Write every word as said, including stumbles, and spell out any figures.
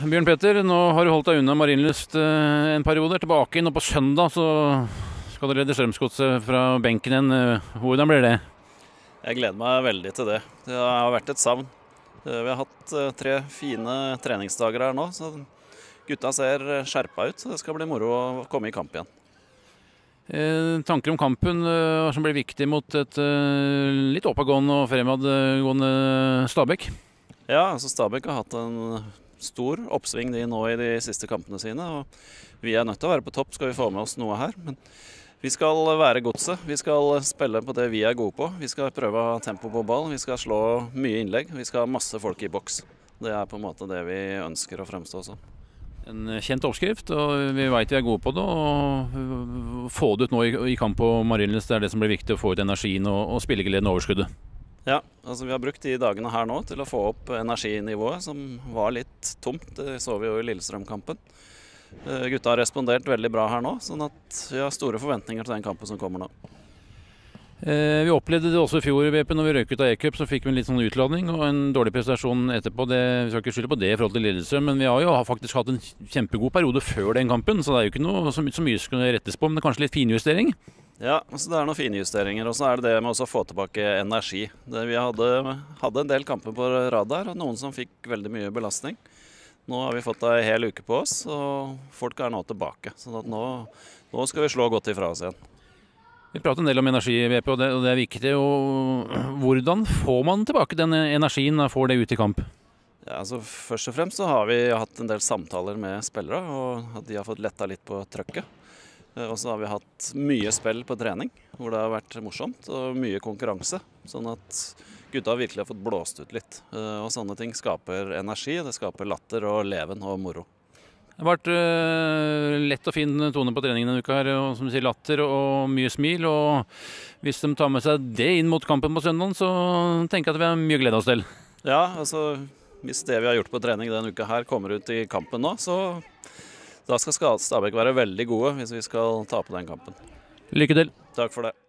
Bjørn Petter, nå har du holdt deg unna Marienlyst eh, en periode. Tilbake inn, og på søndag så skal du redde Strømsgodset fra benken igjen. Hvordan blir det? Jeg gleder meg veldig til det. Det har vært et savn. Vi har hatt tre fine treningsdager her nå, så gutta ser skjerpa ut. Så det skal bli moro å komme i kamp igjen. Eh, tanker om kampen eh, som blir viktig mot et eh, litt oppadgående og fremadgående Stabæk? Ja, altså Stabæk har hatt en stor oppsving de nå i de siste kampene sine. Og vi er nødt til å være på topp, skal vi få med oss noe her. Men vi skal være godset. Vi skal spille på det vi er gode på. Vi skal prøve å ha tempo på ball. Vi skal slå mye innlegg. Vi skal ha masse folk i boks. Det er på en måte det vi ønsker å fremstå som. En kjent oppskrift, og vi vet vi er gode på det. Og få det ut nå i, i kamp på Marienlyst, det er det som blir viktig, å få ut energien og, og spillegleden og overskuddet. Ja, altså vi har brukt de dagene her nå til å få opp energinivået, som var litt tomt. Det så vi jo i Lillestrøm-kampen. Gutta har respondert veldig bra her nå, sånn at vi har store forventninger til den kampen som kommer nå. Eh, vi opplevde det også i fjor, V P, når vi røk ut av E-cup, så fikk vi en litt sånn utladning og en dårlig prestasjon etterpå. Det, vi skal ikke skylde på det i forhold til Lillestrøm, men vi har jo faktisk hatt en kjempegod periode før den kampen, så det er jo ikke noe så mye, så mye skal rettes på, men det er kanskje litt finjustering. Ja, altså det er noen finjusteringer, og så er det det med også å få tilbake energi. Det, vi hadde, hadde en del kamper på rad der, og noen som fikk veldig mye belastning. Nå har vi fått en hel uke på oss, og folk er nå tilbake. Så at nå, nå skal vi slå godt ifra oss igjen. Vi prater en del om energi, V P, og det, og det er viktig. Og hvordan får man tilbake den energien og får det ut i kamp? Ja, altså først og fremst så har vi hatt en del samtaler med spillere, og at de har fått letta litt på trøkket. Og så har vi hatt mye spill på trening, hvor det har vært morsomt, og mye konkurranse. Sånn at gutta virkelig har fått blåst ut litt. Og sånne ting skaper energi, det skaper latter og leven og moro. Det har vært uh, lett og fin tone på treningen denne uka her, og som du sier, latter og mye smil. Og hvis de tar med seg det inn mot kampen på søndag, så tenker jeg at vi har mye glede oss til. Ja, altså hvis det vi har gjort på trening denne uka her kommer ut i kampen nå, så da skal Stabæk være veldig gode hvis vi skal tape den kampen. Lykke til. Takk for det.